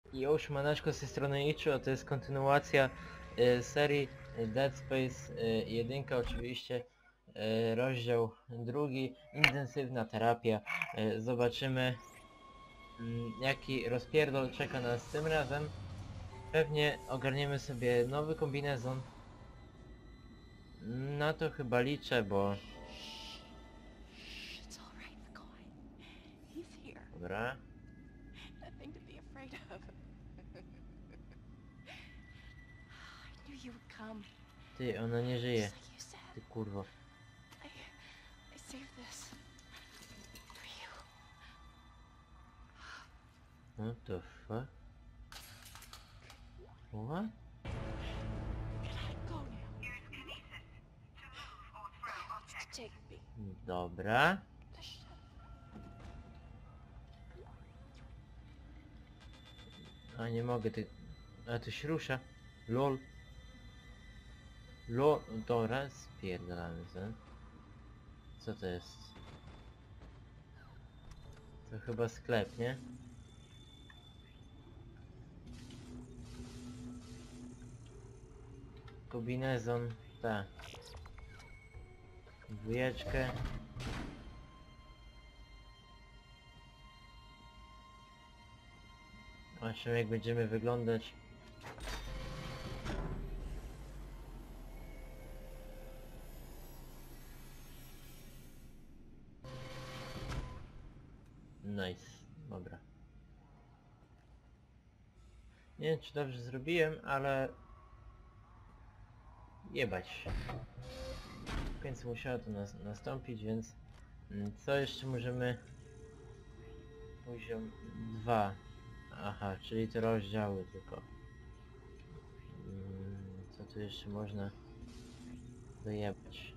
Już maneczko z tej strony Ichu, to jest kontynuacja serii Dead Space 1 oczywiście, rozdział drugi, intensywna terapia. Zobaczymy jaki rozpierdol czeka nas tym razem. Pewnie ogarniemy sobie nowy kombinezon. Na to chyba liczę, bo... It's all right, McCoy. He's here. Dobra. Nothing to be afraid of. I knew you would come. Ty, ona nie żyje. Just like you said. Ty kurwo. I saved this for you. What the fuck? What? Can I go now? Use kinesis to move or throw objects. Take me. Dobra. The ship. A nie mogę, ty... A to się rusza. LOL. LOL. Dobra, spierdalamy se. Co to jest? To chyba sklep, nie? Kombinezon, tak. Dwójeczkę. Zobaczymy jak będziemy wyglądać. Nice, dobra. Nie wiem czy dobrze zrobiłem, ale... Jebać. W końcu musiało to nastąpić, więc... Co jeszcze możemy... Poziom 2. Aha, czyli te rozdziały tylko. Co tu jeszcze można dojebać?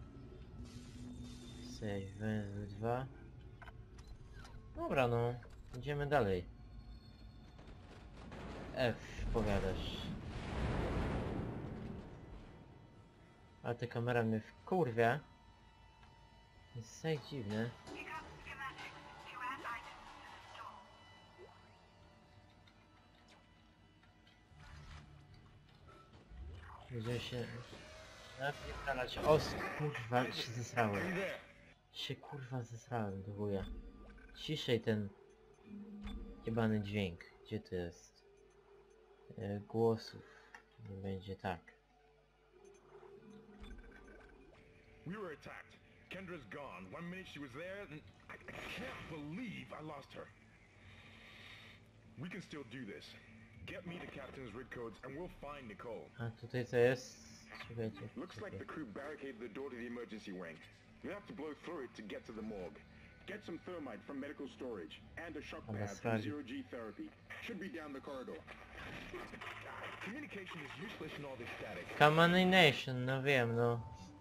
Save, węzeł 2. Dobra no, idziemy dalej. F powiadasz. Ale ta kamera mnie wkurwia. Jest tak dziwne. Pick up schematics to add items to the store. Będziemy się napierdalać. O kurwa, się zesrałem. Się kurwa zesrałem do wuja. Ciszej ten jebany dźwięk. Gdzie to jest? Głosów. Nie będzie tak. We were attacked. Kendra's gone. One minute she was there, and I can't believe I lost her. We can still do this. Get me the captain's rig codes, and we'll find Nicole. A tutaj co jest? Czekajcie. Looks like the crew barricaded the door to the emergency wing. We have to blow through it to get to the morgue. Get some thermite from medical storage, and a shock Oh, pad that's from right. zero-G therapy. Should be down the corridor. Communication is useless in all this static. Combination, no wiem, no.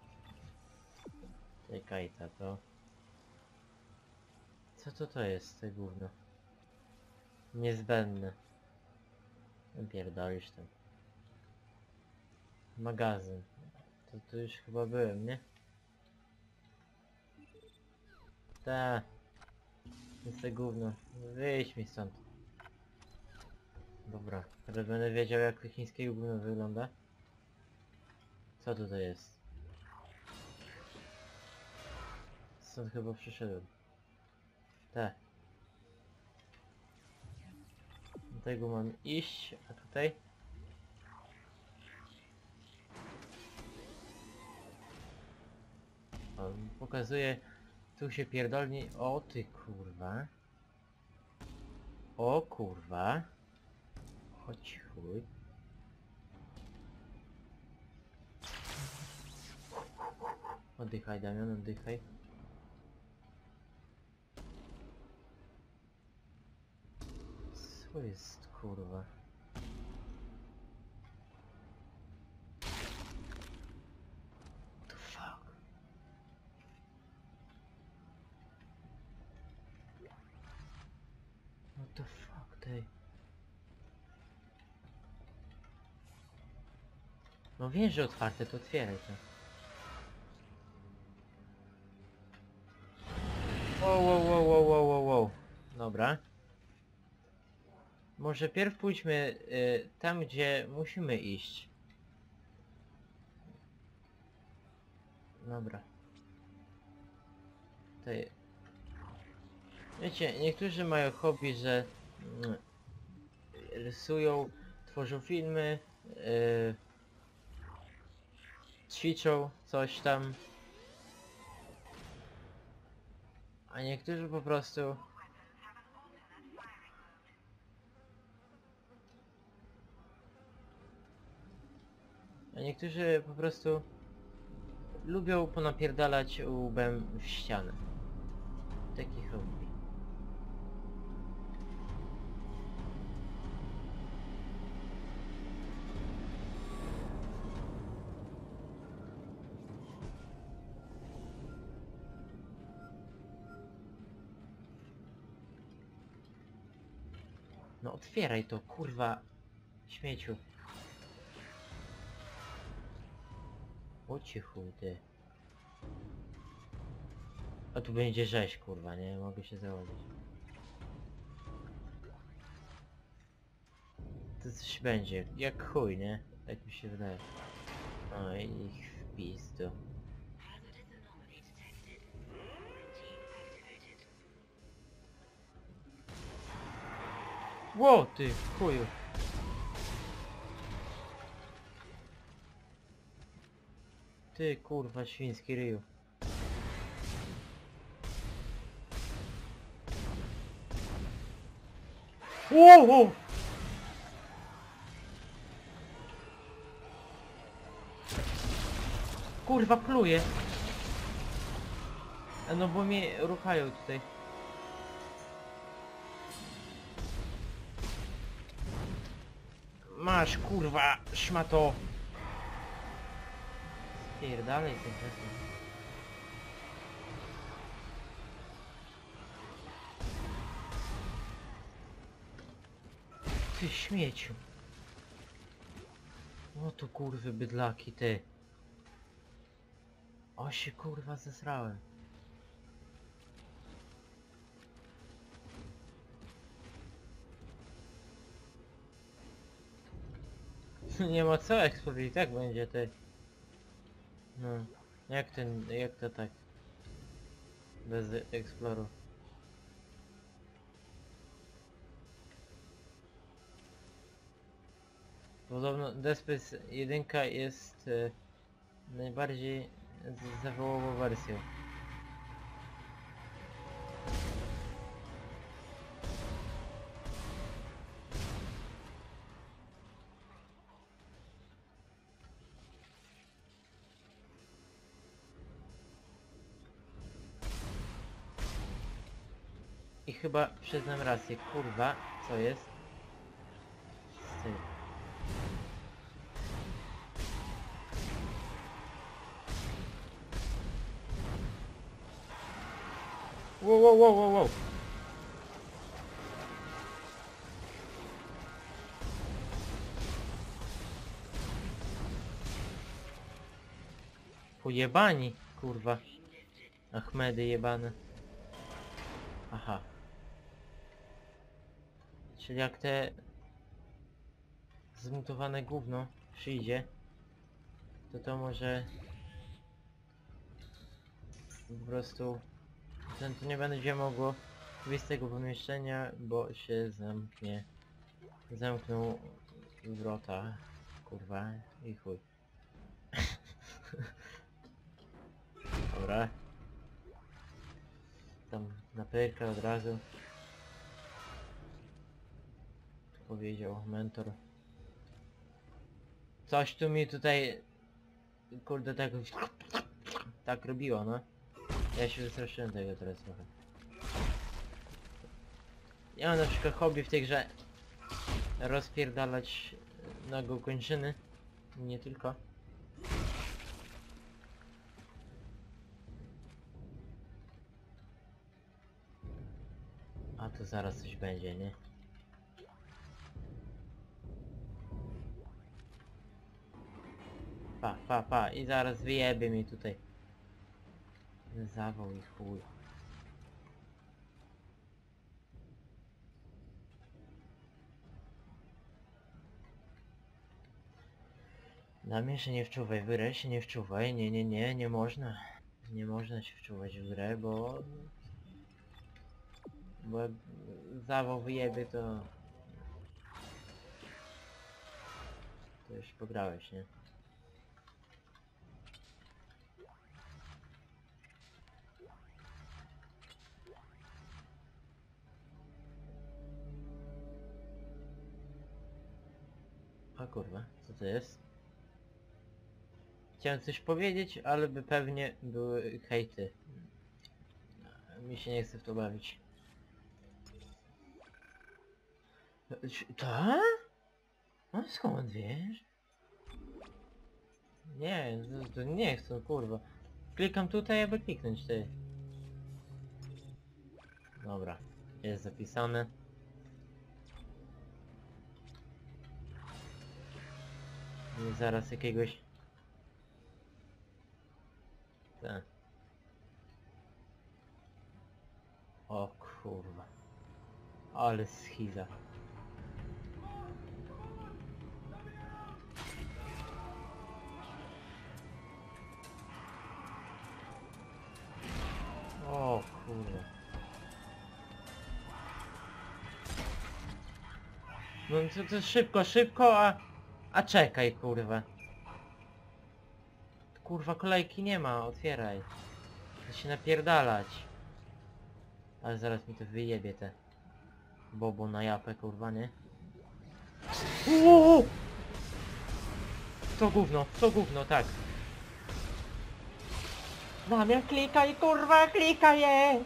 Czekaj, to. Co to jest, to gówno? Niezbędne. Pierdolisz tam. Magazyn. To tu już chyba byłem, nie? Ta. Jest to gówno. Wyjdź mi stąd. Dobra, teraz będę wiedział jak chińskie gówno wygląda. Co tutaj jest? Stąd chyba przyszedłem. Tak. Do tego mam iść, a tutaj? O, pokazuje, tu się pierdolni. O ty kurwa. O kurwa. Chodź chuj. Oddychaj Damian, oddychaj. Co jest kurwa? What the fuck? What the fuck, tej? No wiesz, że otwarte, to otwieraj to. Wow. Dobra. może pierw pójdźmy tam, gdzie musimy iść. Dobra. Tutaj... Wiecie, niektórzy mają hobby, że rysują, tworzą filmy, ćwiczą coś tam. A niektórzy po prostu... A niektórzy po prostu lubią ponapierdalać łbem w ścianę. Taki hobby. No otwieraj to, kurwa, śmieciu. O ci chudy. A tu będzie rzeź, kurwa, nie? Mogę się założyć. To coś będzie, jak chuj, nie? Tak mi się wydaje. Oj, ich w pizdu. Ło, ty chuju. Ty kurwa świński ryju. Wow! Kurwa pluje. No bo mnie ruchają tutaj. Masz kurwa szmato. Spierdalaj tym czasem. Ty śmieciu. O tu kurwy bydlaki ty. O się kurwa zesrałem. Nie ma co eksplorować, tak będzie ty. No. Jak to tak? Bez eksploru. Podobno Dead Space 1 jest najbardziej zawołową wersją. I chyba przyznam rację, kurwa, co jest? Ty. Wow. Pojebani, kurwa. Achmedy jebane. Aha. Czyli jak te zmutowane gówno przyjdzie, to może po prostu to nie będzie mogło wyjść z tego pomieszczenia, bo się zamkną wrota, kurwa, i chuj. Dobra. Tam na pyrkę od razu. Powiedział mentor. Coś tu mi tutaj, kurde, tak robiło, no. Ja się wystraszyłem tego teraz trochę. Ja mam na przykład hobby w tej grze rozpierdalać nago kończyny. Nie tylko. A to zaraz coś będzie, nie? Pa i zaraz wyjebie mi tutaj. Zawał i chuj. Na mnie się nie wczuwaj, w grę się nie wczuwaj, nie można. Nie można się wczuwać w grę, bo jak zawał wyjebie to już pograłeś, nie? A kurwa, co to jest? Chciałem coś powiedzieć, ale by pewnie były hejty. Mi się nie chce w to bawić. Ta? No skąd wiesz? Nie, to nie chcę, kurwa. Klikam tutaj, aby kliknąć, ty. Dobra, jest zapisane. I zaraz jakiegoś... Tak. O kurwa. Ale schiza. O kurwa. No to szybko, szybko, a czekaj kurwa. Kurwa kolejki nie ma, otwieraj. Chcę się napierdalać. Ale zaraz mi to wyjebie te bobo na japę kurwa, nie? Uuu! To gówno, tak. Damian, klikaj kurwa, klikaj je!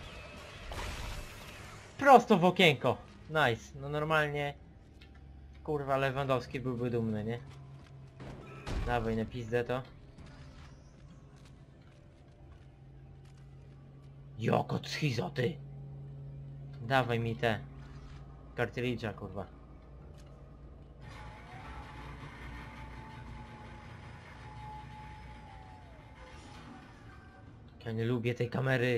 Prosto w okienko. Nice, no normalnie. Kurwa Lewandowski byłby dumny, nie? Dawaj na pizdę to. Joko schizo ty! Dawaj mi te kartridża kurwa. Ja nie lubię tej kamery.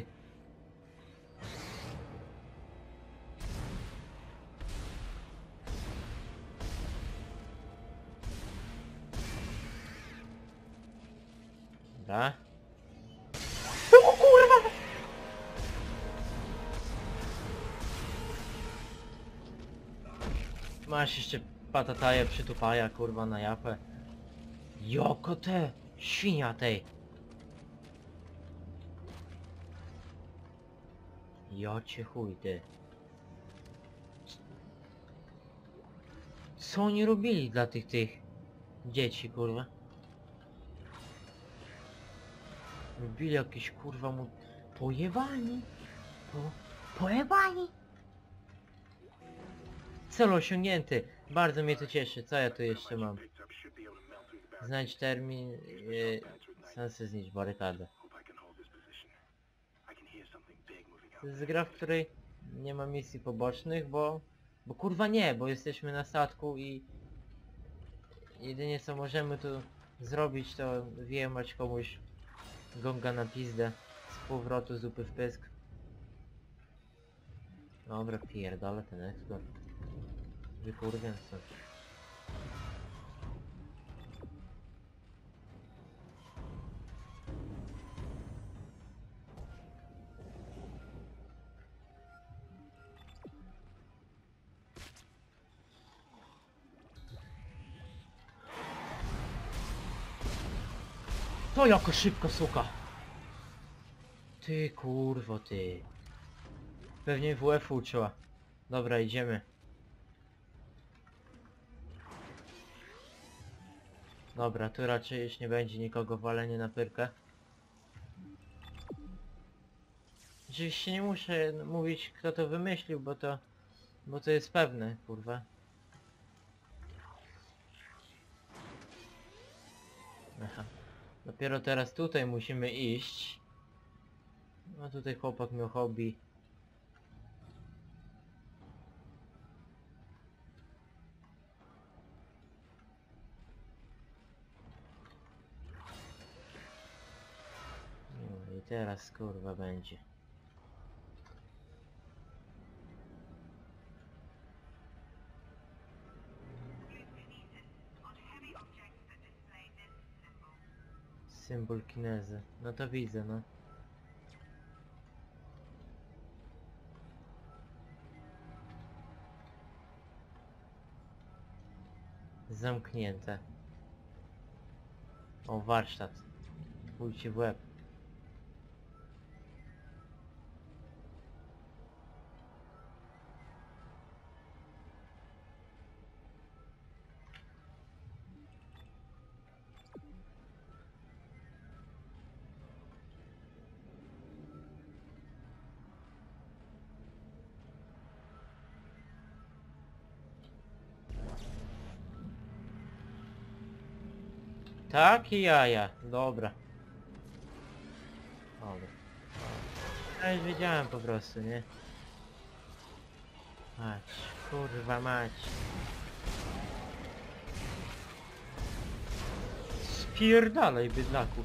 Dobra. O kurwa! Masz jeszcze patataja przytupaja kurwa na japę. Joko te! Świnia tej! Jocie chuj ty. Co oni robili dla tych dzieci kurwa? Robili jakieś kurwa mu... Pojebani! Pojebani! Cel osiągnięty! Bardzo mnie to cieszy. Co ja tu jeszcze mam? Znajdź termin... Sensy zniszcz barykadę. To jest gra, w której nie ma misji pobocznych, bo kurwa nie, bo jesteśmy na statku i jedynie co możemy tu zrobić to wyjemać komuś gonga na pizdę z powrotu zupy w pysk. Dobra, pierdolę ten ekspert. Wykurwiam stąd. To jako szybko suka! Ty kurwo ty. Pewnie WF uczyła. Dobra, idziemy. Dobra, tu raczej już nie będzie nikogo walenie na pyrkę. Oczywiście nie muszę mówić kto to wymyślił, bo to jest pewne, kurwa. Aha. Dopiero teraz tutaj musimy iść. No tutaj chłopak miał hobby. No i teraz kurwa będzie. Gluconesis on heavy objects that display Symbol kinezy. No to widzę, no. Zamknięte. O, warsztat. Chuj ci w łeb. Takie jaja, dobra. Dobra. Ja już wiedziałem po prostu, nie? Mać, kurwa mać. Spierdalaj, bydlaku.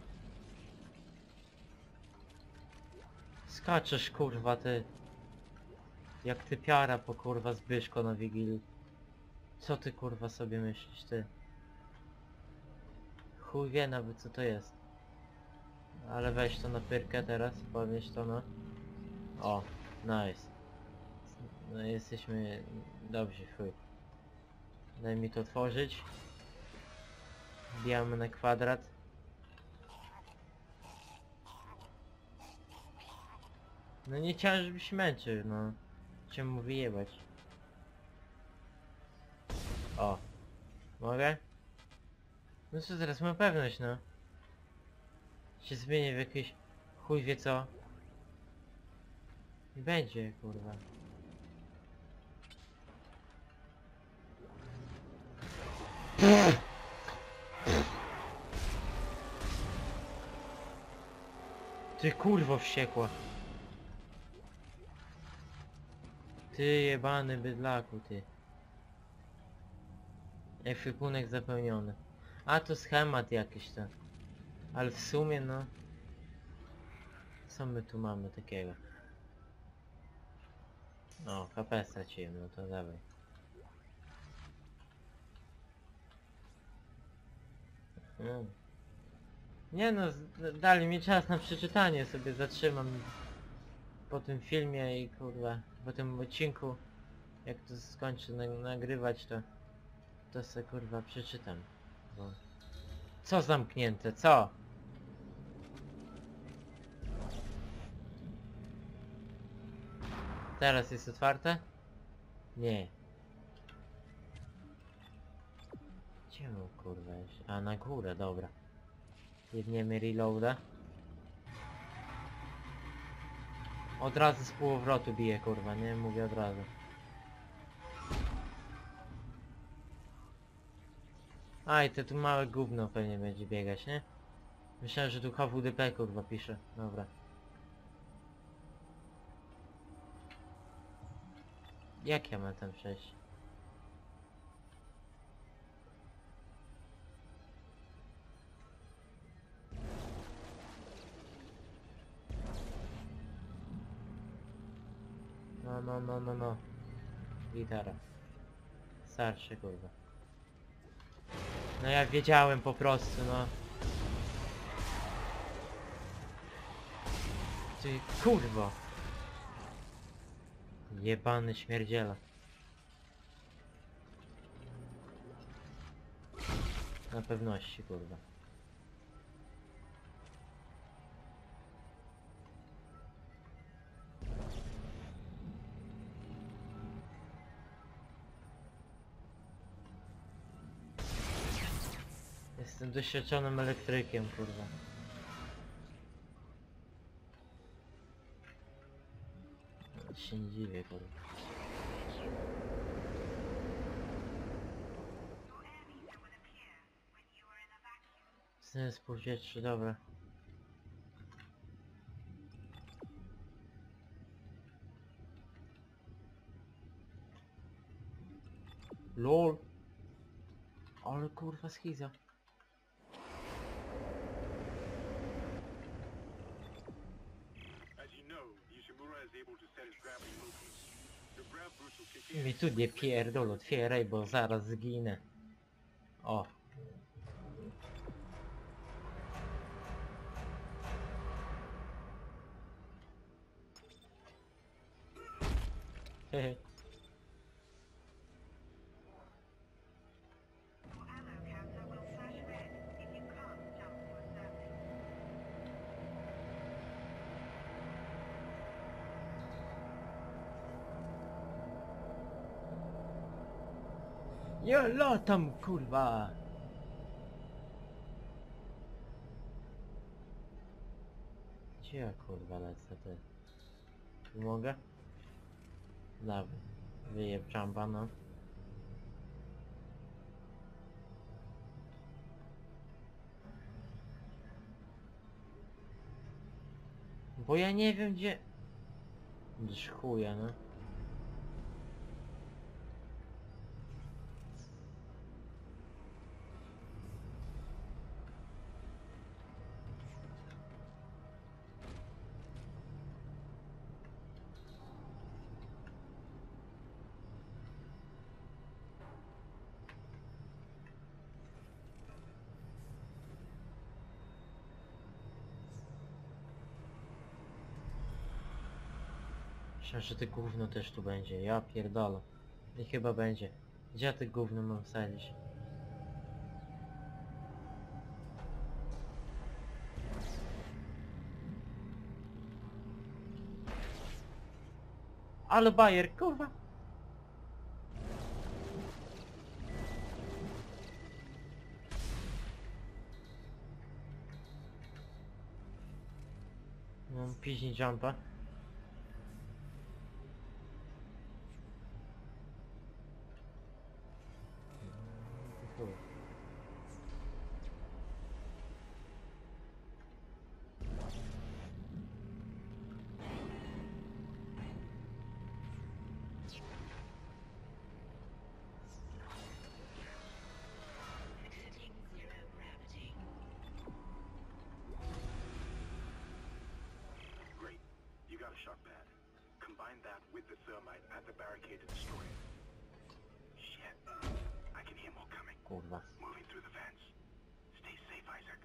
Skaczesz, kurwa, ty. Jak ty piara po kurwa Zbyszko na Wigilii. Co ty kurwa sobie myślisz, ty? Chuj wie nawet co to jest. Ale weź to na pyrkę teraz, podnieś to no. O, nice. No jesteśmy dobrzy, chuj. Daj mi to otworzyć. Wbijamy na kwadrat. No nie chciałem, żebyś się męczył, no. Chciałem mu wyjebać. O. Mogę? No co teraz, mam pewność, no. Się zmienię w jakieś... chuj wie co. I będzie, kurwa. Ty kurwo wściekła. Ty jebany bydlaku, ty. Ekwipunek zapełniony. A to schemat jakiś to. Ale w sumie no... Co my tu mamy takiego? O, HP straciłem, no to dawaj. Nie no, dali mi czas na przeczytanie, sobie zatrzymam po tym filmie i kurwa, po tym odcinku, jak to skończę nagrywać, to se kurwa przeczytam. Bo... Co zamknięte, co? Teraz jest otwarte? Nie. Gdzie mu kurwa jest? A na górę, dobra. Jedniemy reloada. Od razu z półobrotu bije kurwa, nie? Mówię od razu. A i to tu małe gówno pewnie będzie biegać, nie? Myślałem, że tu HWDP kurwa pisze. Dobra. Jak ja mam tam przejść? No. Gitara. Starszy kurwa. No ja wiedziałem po prostu, no. Ty kurwo. Jebany śmierdziela. Na pewności kurwa. Jestem doświadczonym elektrykiem kurwa. Się nie dziwię kurwa. Sens powietrze, dobra. LOL. Ale kurwa schiza. Mi tu nie pierdol, otwieraj, bo zaraz zginę. O. Hehe. Your ammo counter will flash red if you can't jump to a surface. Ja latam, kurwa! Gdzie ja kurwa lecę ty? Tu mogę? Dawaj. Wyjeb jumpa, no. Bo ja nie wiem gdzie... Gdzieś chuja, no. Myślę, że ty gówno też tu będzie. Ja pierdolę. I chyba będzie. Gdzie ja ty gówno mam wsadzić? Ale bajer, kurwa! Mam piźni jumpa. Chuj. Exiting zero gravity. Great. You got a shock pad. Combine that with the thermite at the barricade to destroy it. Shit. I can hear more coming. Kurwa. Moving through the vents. Stay safe, Isaac.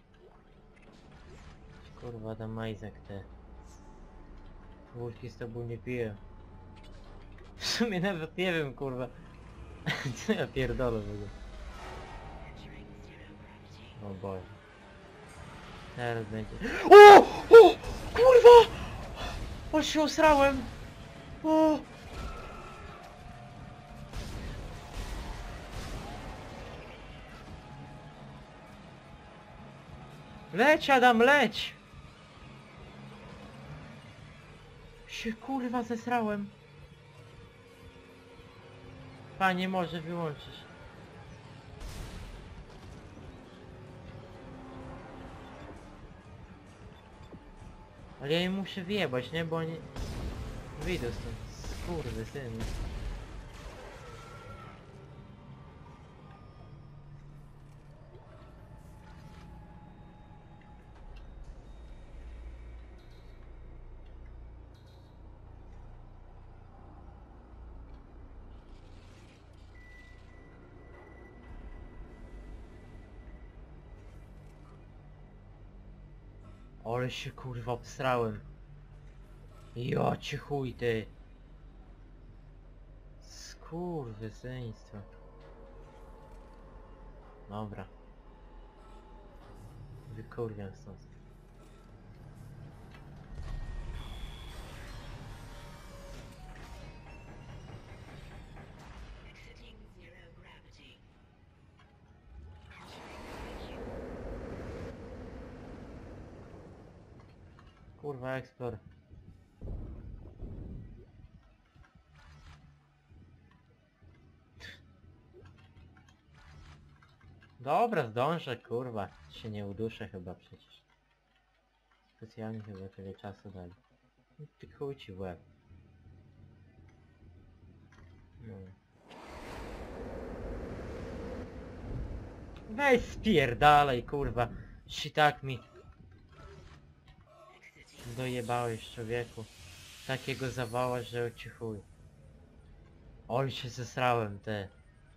Kurwa tam Isaac te. Wódki z tobą nie piję. W sumie nawet nie wiem kurwa. Co ja pierdolę w ogóle. Entering zero gravity. O Boże. Teraz będzie. O! O! Kurwa! O się osrałem! O! Leć Adam, leć! Się kurwa zesrałem. Panie może wyłączyć. Ale ja im muszę wyjebać, nie? Bo oni... Wyjdą stąd. Skurwysyny. Ale się kurwa obsrałem. Ja ci chuj ty. Skurwysyństwo. Dobra. Wykurwiam stąd. Exiting zero gravity. Kurwa Explore. Dobra, zdążę, kurwa. Się nie uduszę chyba przecież. Specjalnie chyba tyle czasu dali. Ty chuj ci w łeb. No. Weź spierdalaj, kurwa. Ci tak mi dojebałeś, człowieku. Takiego zawała, że ci chuj. Oj, się zesrałem, te.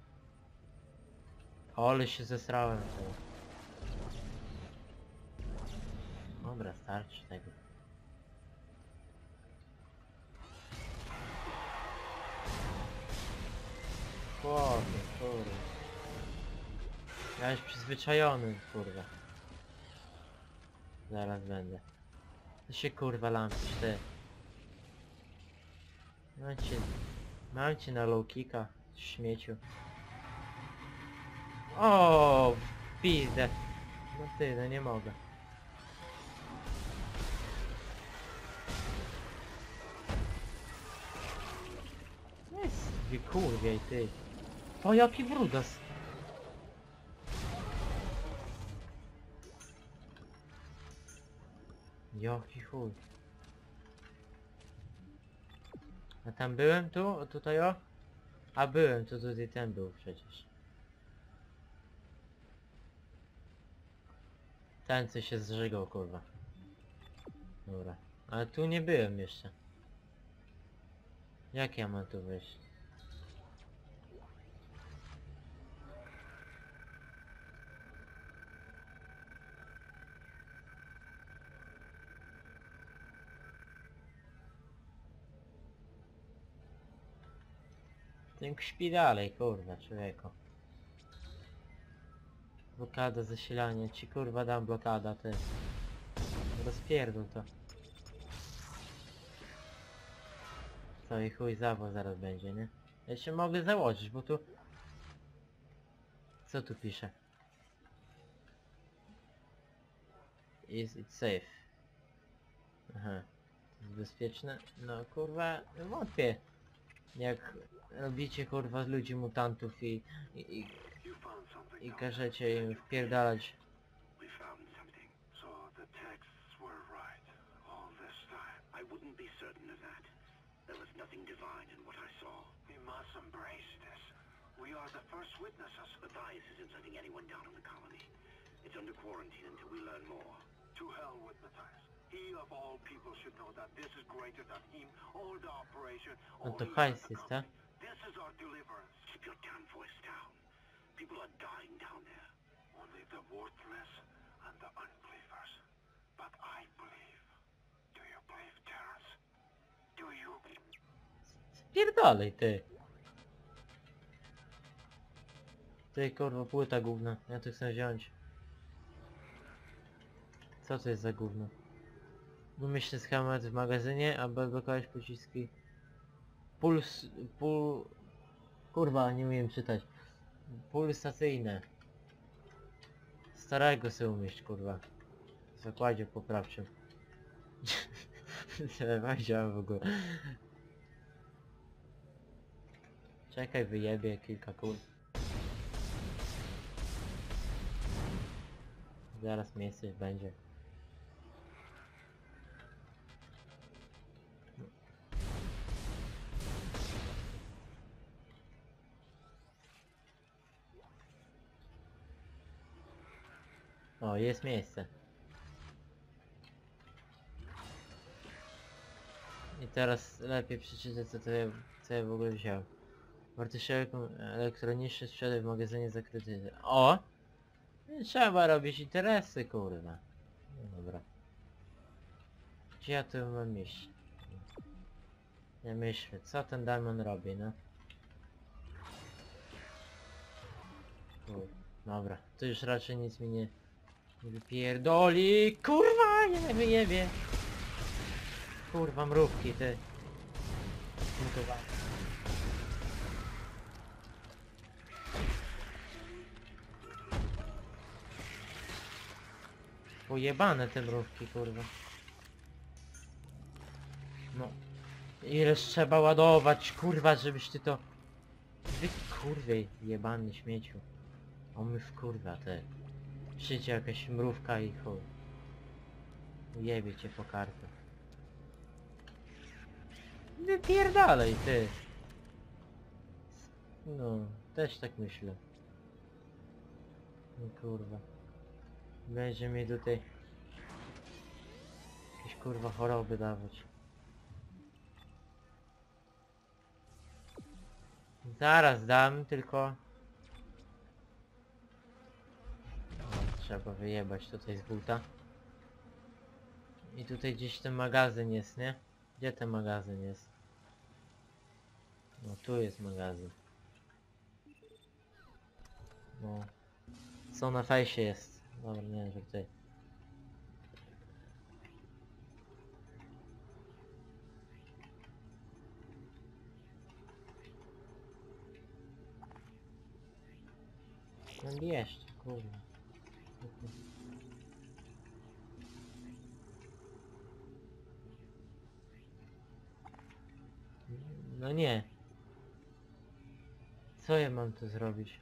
Ole się zesrałem, te. Dobra, starczy tego. chłopie, kurwa. Ja już przyzwyczajony, kurwa. Zaraz będę. To się kurwa lampisz, ty. Mam cię na low kicka, śmieciu. O, w pizdę. No ty, no nie mogę. Jest, wy kurwiej, ty. O, jaki brudas. Jaki chuj. A tam byłem tu? Tutaj o? A byłem, to tutaj ten był przecież. Ten co się zżygał, kurwa. Dobra. Ale tu nie byłem jeszcze. Jak ja mam tu wyjść? Ten śpi dalej, kurwa, człowieku. Blokada, zasilanie. Ci kurwa dam blokada, ty. Rozpierdol to. Co i chuj zawo zaraz będzie, nie? Ja się mogę założyć, bo tu... Co tu pisze? Is it safe? Aha. To jest bezpieczne? No kurwa, wątpię. Jak robicie kurwa z ludzi mutantów i każecie im wpierdalać. We found something. So the texts were right all this time. I wouldn't be certain of that. There was nothing divine in what I saw. We must embrace this. We are the first witnesses. Matthias isn't letting anyone down in the colony. It's under quarantine until we learn more. To hell with Matthias. He of all people should know that this is greater than him. All the operation. No to only hajs the jest, tak? company. This is our deliverance. Keep your damn voice down. People are dying down there. Only the worthless and the unbelievers. But I believe. Do you believe, Terrence? Do you? Spierdalej ty. Ty kurwa płyta gówna. Ja tu chcę wziąć. Co to jest za gówno? Umieśćny schemat w magazynie, aby odblokować pociski. Kurwa, nie umiem czytać. Pulsacyjne. Starego sobie umieść, kurwa. W zakładzie poprawczym. Powiedziałem w ogóle. Czekaj, wyjebie kilka kul. Zaraz miejsce będzie. O, jest miejsce. I teraz lepiej przeczytać co ja w ogóle wziąłem. Wartościowy elektroniczny sprzedaj w magazynie zakryty. O! Nie trzeba robić interesy, kurwa. No dobra. Gdzie ja tu mam iść? Nie myślę, co ten Diamond robi, no? Dobra, to już raczej nic mi nie wypierdoli. Kurwa, nie wyjebie. Kurwa, mrówki, ty. Zmutowane. Pojebane te mrówki, kurwa. No. Ileż trzeba ładować, kurwa, żebyś ty to... Wy kurwej, jebany śmieciu. O my wkurwa, te. Przyjdzie jakaś mrówka i chuj. Jebie cię po kartę. Wypierdalej, ty. No, też tak myślę. No kurwa. Będzie mi tutaj jakieś kurwa choroby dawać. Zaraz dam, tylko... O, trzeba wyjebać tutaj z buta. I tutaj gdzieś ten magazyn jest, nie? Gdzie ten magazyn jest? No tu jest magazyn. No. Co na fejsie jest? Dobra, nie wiem, że ty. No jeszcze, kurwa. No nie. Co ja mam tu zrobić?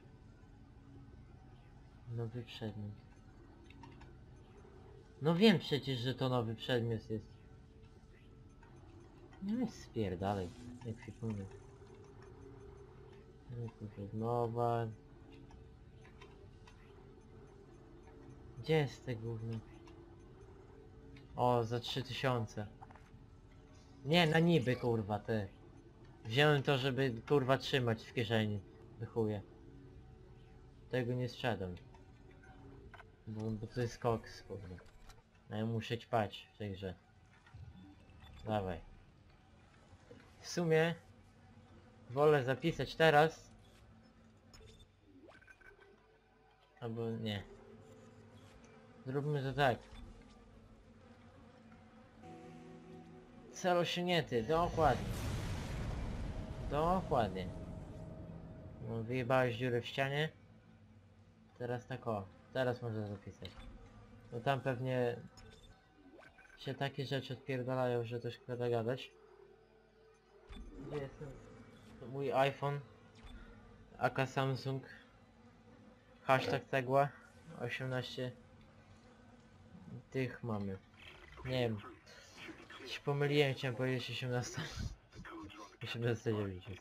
Nowy przedmiot. No wiem przecież, że to nowy przedmiot jest. No i spierdalej, ekwipunek. Odnowa. Gdzie jest te gówno? O, za 3000. Nie, na niby kurwa, ty. Wziąłem to, żeby kurwa trzymać w kieszeni. Wychuję. Tego nie sprzedam. Bo to jest koks, kurwa. A ja muszę ćpać w tej grze. Dawaj. W sumie wolę zapisać teraz. Albo nie. Zróbmy to tak. Cel osiągnięty, dokładnie. Dokładnie. No, wyjebałeś dziurę w ścianie. Teraz tak o. Teraz można zapisać. No tam pewnie się takie rzeczy odpierdalają, że to szkoda gadać. Gdzie jest to mój iPhone? AK Samsung. Hashtag cegła. 18 tych mamy. Nie wiem. Się pomyliłem, chciałem powiedzieć 18. 18,9 jest.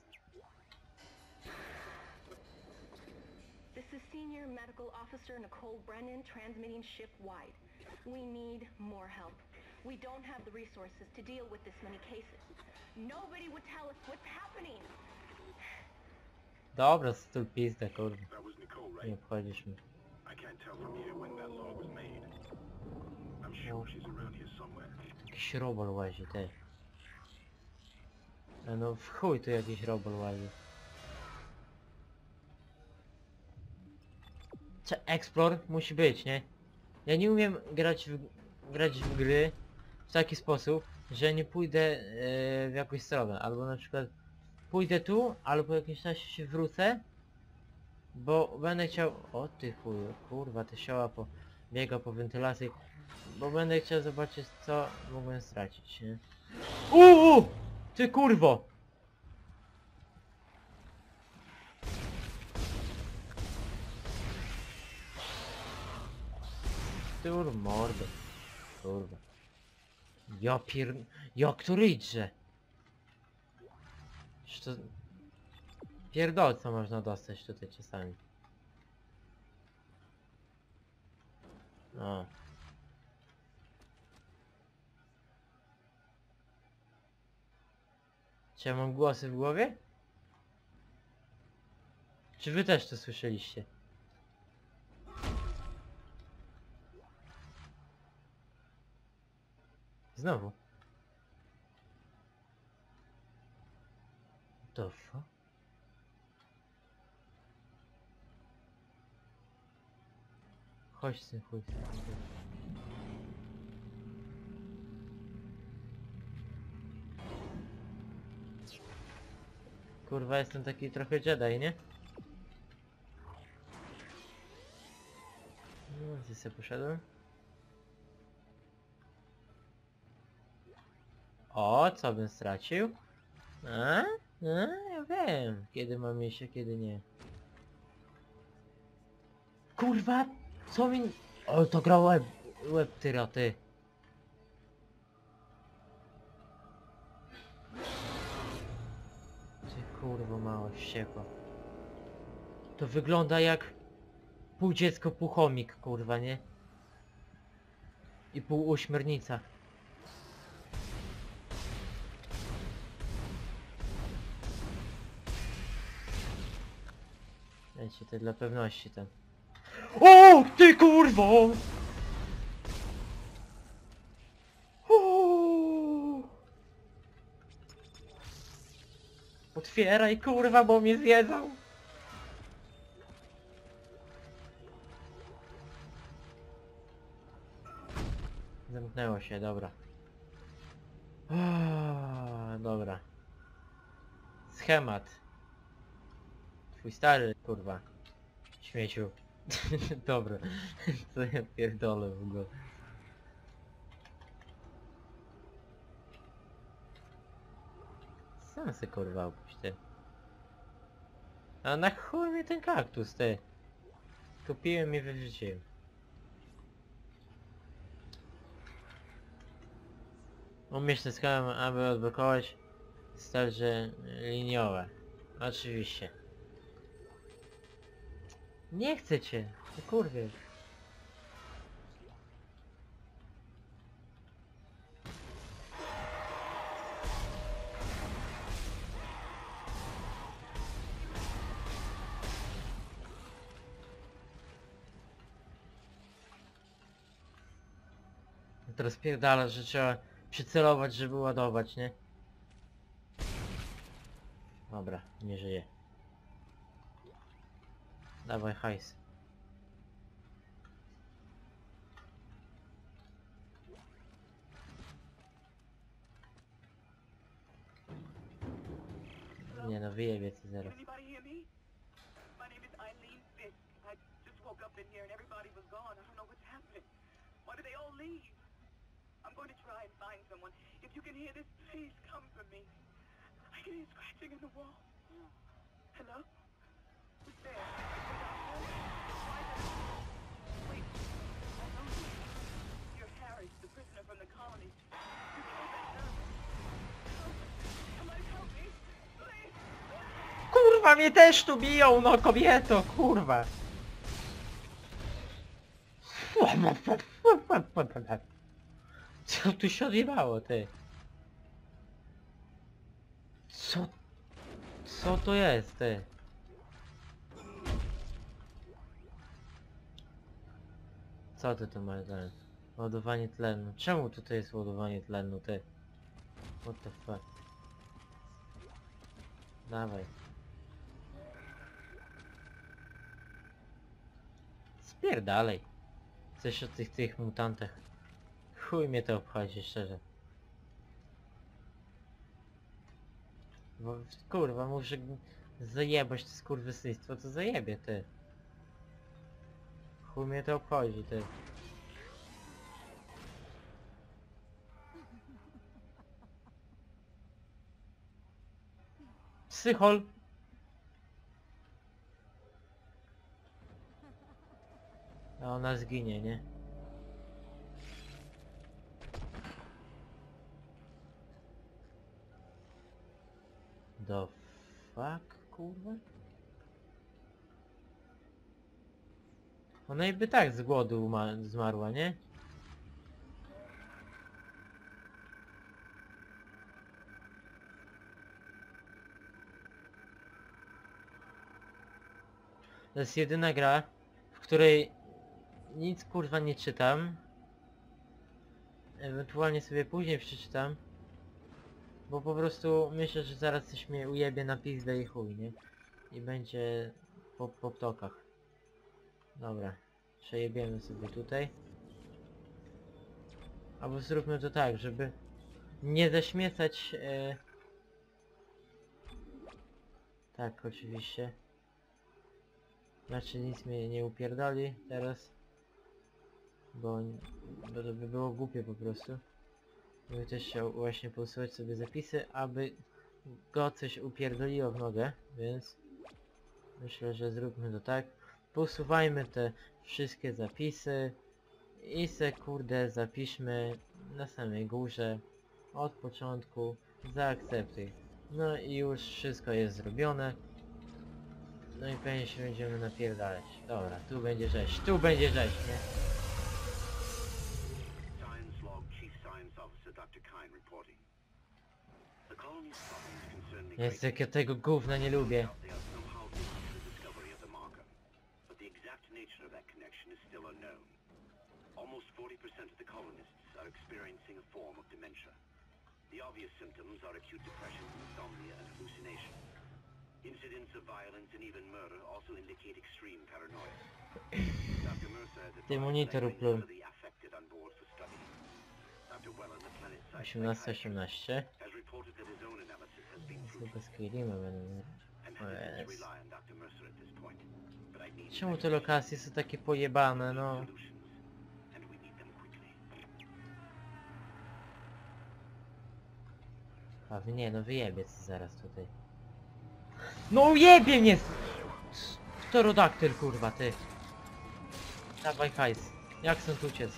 This is Senior Medical Officer Nicole Brennan transmitting ship-wide. We need more help. We don't have the resources to deal with this many cases. Nobody would tell us what's happening. Dobra, stul pizda, kurwa. That was Nicole, Nie right? obchodzisz mnie. I can't tell from here when that log was made. I'm sure she's around here somewhere. Jakiś robol łazi, ty. A no w chuj tu jakiś robol łazi. Explore musi być, nie? Ja nie umiem grać w gry w taki sposób, że nie pójdę w jakąś stronę, albo na przykład pójdę tu, albo po jakimś czasie się wrócę, bo będę chciał... O ty chuj, kurwa, te sioła biega po wentylacji, bo będę chciał zobaczyć, co mogłem stracić, nie? Ty kurwo! Tur mordę. Kurwa. Jak to rydże? To... Pierdolca można dostać tutaj czasami. O. Czy ja mam głosy w głowie? Czy wy też to słyszeliście? Znowu. To co? Chodź z tym chuj. Kurwa, jestem taki trochę Jedi, nie? No, gdzie sobie poszedłem? O, co bym stracił? Ja wiem, kiedy mam iść, a kiedy nie. Kurwa, co mi... O, to grał łeb tyra, ty. Ty kurwa mała wściekła. To wygląda jak pół dziecko, pół chomik, kurwa, nie? I pół ośmiornica. Wiecie, to dla pewności ten. O, ty kurwo! Otwieraj kurwa, bo mnie zjedzą! Zamknęło się, dobra. Dobra. Schemat. Twój stary, kurwa. Śmieciu. Dobra. Co ja pierdolę w ogóle. Sam se kurwa opuść ty. A na chuj mi ten kaktus ty. Kupiłem i wyrzuciłem. Umieszczę schemat, aby odblokować starże liniowe. Oczywiście. Nie chcę cię, ty kurwie. Teraz pierdala, że trzeba przycelować, żeby ładować, nie? Dobra, nie żyje. Dawaj hajs. Nie no, wyjebie ci zaraz. Anybody hear me? My name is Eileen Fisk. I just woke up in here and everybody was gone. I don't know what's happening. Why did they all leave? I'm going to try and find someone. If you can hear this, please come for me. I can hear scratching in the wall. Hello? Who's there? Wait, I know you. You're Harris, the prisoner from the colony. You killed that nurse. Somebody help me, please. Kurwa, mnie też tu biją, no kobieto, kurwa. Co tu się odjebało, ty? Co? Co to jest, ty? Co ty tu masz za ładowanie tlenu? Czemu tutaj jest ładowanie tlenu, ty? What the fuck? Dawaj. Spierdalej. Coś o tych mutantach. Chuj mnie to obchodzi, szczerze. Bo, kurwa, muszę zajebać to skurwysyństwo, co zajebie, ty. Chuj mnie to obchodzi, ty. Psychol. A ona zginie, nie? The fuck, kurwa? Ona jakby tak z głodu zmarła, nie? To jest jedyna gra, w której nic kurwa nie czytam. Ewentualnie sobie później przeczytam. Bo po myślę, że zaraz coś mnie ujebie na pizdę i chuj, nie? I będzie po ptokach. Dobra. Przejebiemy sobie tutaj. Albo zróbmy to tak, żeby nie zaśmiecać... Tak, oczywiście. Znaczy nic mnie nie upierdoli teraz. Bo to by było głupie po prostu. Bym też chciał właśnie posuwać sobie zapisy, aby go coś upierdoliło w nogę, więc myślę, że zróbmy to tak. Posuwajmy te wszystkie zapisy i se kurde zapiszmy na samej górze od początku, zaakceptuj. No i już wszystko jest zrobione. No i pewnie się będziemy napierdalać. Dobra, tu będzie rzeź, nie? Science log, Chief Science Officer Dr. Kine reporting. The colony's problems concern the Jest jak ja tego gówna nie lubię. They are somehow linked to the discovery of the marker, but the exact nature of that connection is still unknown. Almost 40% of the colonists are experiencing a form of dementia. The obvious symptoms are acute depression, insomnia, and hallucination. Incidents of violence and even murder also indicate extreme paranoia. Dr. Mercer has Ty monitor advised upluł. the affected on board for study. Anti-psychotic 18-18. has reported that his own analysis has been Chyba z Kirima będą. and O hesitates jest. rely on Dr. Mercer at this point. But I need Czemu te lokacje są takie pojebane, no? solutions, and we need them quickly. A wy nie, no wyjebie co zaraz tutaj. No ujebie mnie! Pterodaktyl kurwa ty. Dawaj hajs. Jak stąd uciec?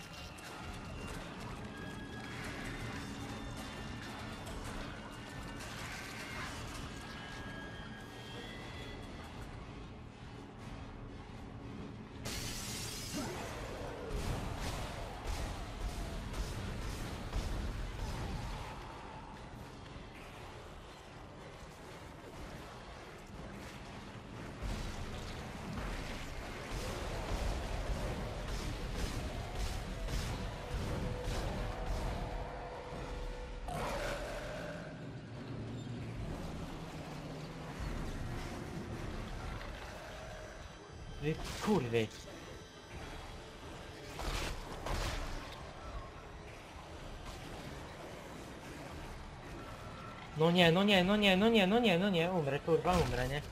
Wy kurwy. No nie, no nie, no nie, no nie, no nie, no nie, umrę, kurwa, umrę, nie?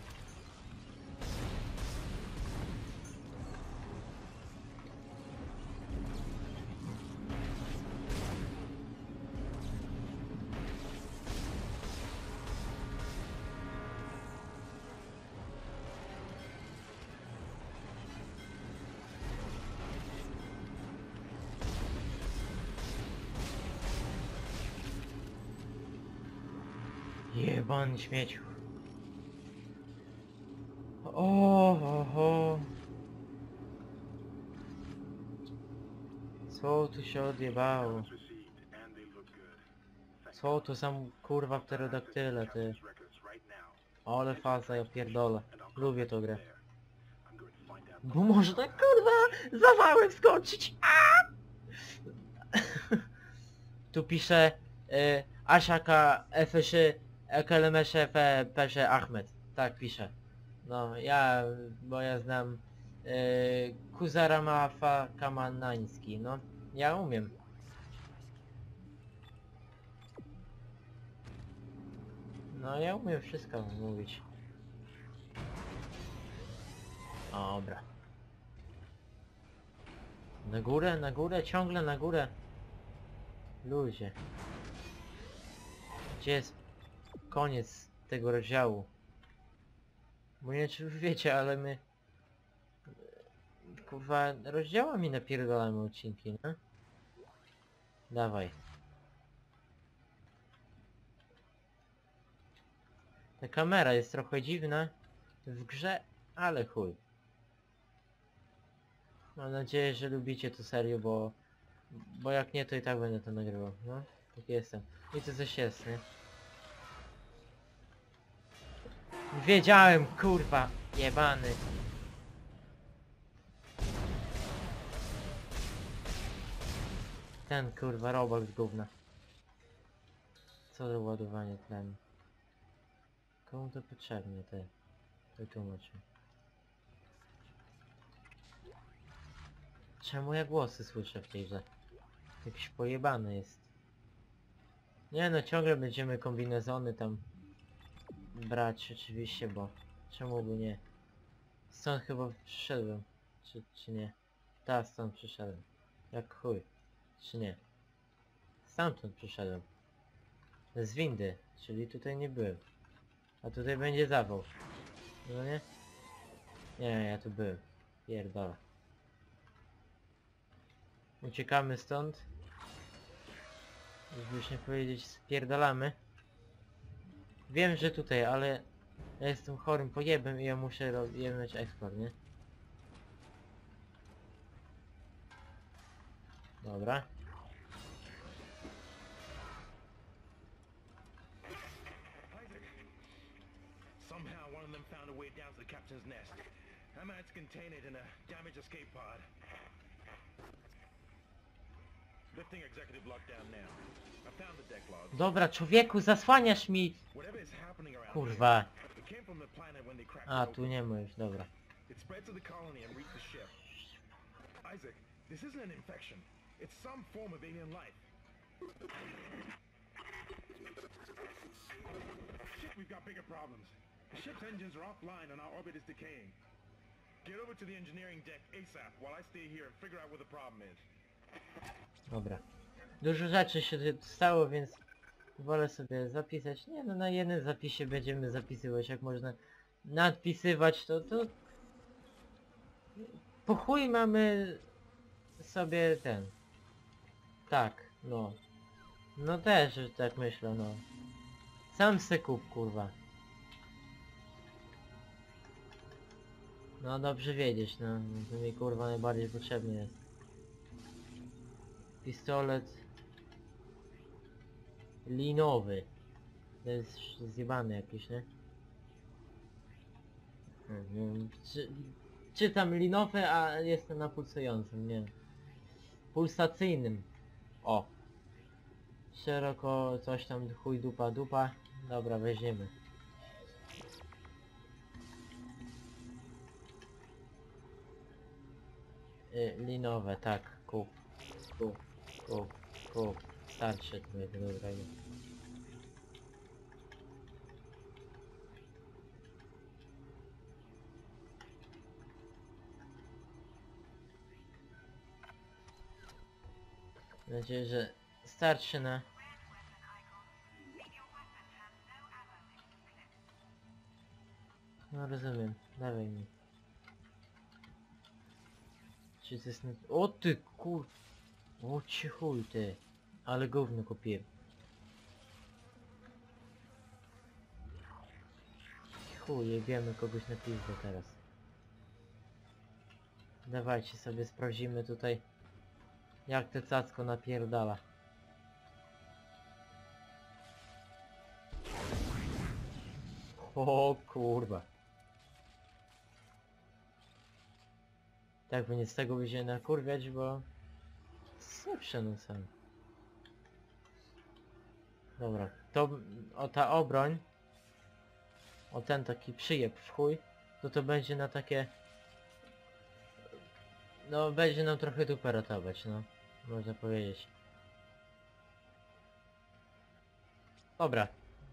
Jebany śmieciu. O. Co tu się odjebało? Co tu sam kurwa pterodaktyle ty? Ale faza, ja pierdolę. Lubię tą grę. Bo może tak kurwa zawałem skoczyć. Tu pisze Ashaka F3 Ekelemesze Pesze Ahmed. Tak pisze. No bo ja znam Kuzara Mafa Kamanański, no. Ja umiem. No ja umiem wszystko mówić. Dobra. Na górę, ciągle na górę. Ludzie. Gdzie jest koniec tego rozdziału? Bo nie wiem czy wy wiecie, ale my... Kurwa, rozdziałami napierdolamy odcinki, no? Dawaj. Ta kamera jest trochę dziwna w grze, ale chuj. Mam nadzieję, że lubicie to serię, bo jak nie, to i tak będę to nagrywał, no? Tak jestem. I to coś jest, nie? Wiedziałem, kurwa, jebany. Ten kurwa robak z gówna. Co za ładowanie tlenu? Komu to potrzebne, te? Wytłumaczę. Czemu ja głosy słyszę w tej grze? Jakiś pojebany jest. Nie no, ciągle będziemy kombinezony tam brać oczywiście, bo czemu by nie? Stąd chyba przyszedłem. Czy nie? Tak, stąd przyszedłem. Jak chuj. Czy nie? Stamtąd przyszedłem. Z windy, czyli tutaj nie byłem. A tutaj będzie zawał. No nie? Nie, ja tu byłem. Pierdolę. Uciekamy stąd. Już nie powiedzieć spierdalamy. Wiem, że tutaj, ale ja jestem chorym pojebem i ja muszę mieć eksport, nie? Dobra. Somehow one of them found a way down to the captain's nest. I managed to contain it in a damaged escape pod. Lifting executive lockdown now. I found the deck logs. Dobra, człowieku, zasłaniasz mi! Whatever is happening around Kurwa. here, it came from the planet when they cracked A, it tu open. nie ma już, dobra. It spread to the colony and reached the ship. Isaac, this isn't an infection. It's some form of alien life. Shit, we've got bigger problems. The ship's engines are offline and our orbit is decaying. Get over to the engineering deck ASAP while I stay here and figure out what the problem is. Dobra. Dużo rzeczy się stało, więc wolę sobie zapisać. Nie no, na jednym zapisie będziemy zapisywać. Jak można nadpisywać, to po chuj mamy sobie ten. Tak, no. No też tak myślę, no. Sam se kup, kurwa. No dobrze wiedzieć, no. To mi kurwa najbardziej potrzebny jest. Pistolet linowy. To jest zjebany jakiś, nie? Czytam linowy, a jestem na pulsującym, nie. Pulsacyjnym. O. Szeroko coś tam chuj dupa dupa. Dobra, weźmiemy. Linowe, tak. Kup. Starsze to będzie dobrego. Mam nadzieję, że starczy na... No rozumiem, dawaj mi. Czy to jest... O ty kur... O ci chuj ty. Ale gówno kupiłem. Chuj, jebiemy kogoś na pizdę teraz. Dawajcie sobie sprawdzimy tutaj, jak te cacko napierdala. O kurwa. Tak by nie z tego by się nakurwiać, bo... Lepsze no sam. Dobra, to... O ta obroń... O ten taki przyjeb w chuj, to będzie na takie... No będzie nam trochę dupę ratować, no. Można powiedzieć. Dobra.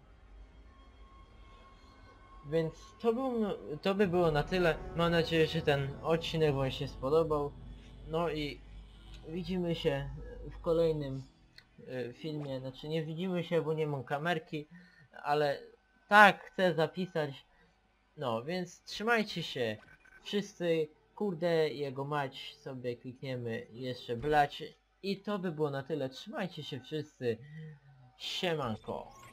Więc to by było na tyle. Mam nadzieję, że ten odcinek wam się spodobał. No i widzimy się w kolejnym filmie. Znaczy nie widzimy się, bo nie mam kamerki, ale tak chcę zapisać. No więc trzymajcie się wszyscy. Kurde, jego mać sobie klikniemy jeszcze blać. I to by było na tyle. Trzymajcie się wszyscy. Siemanko.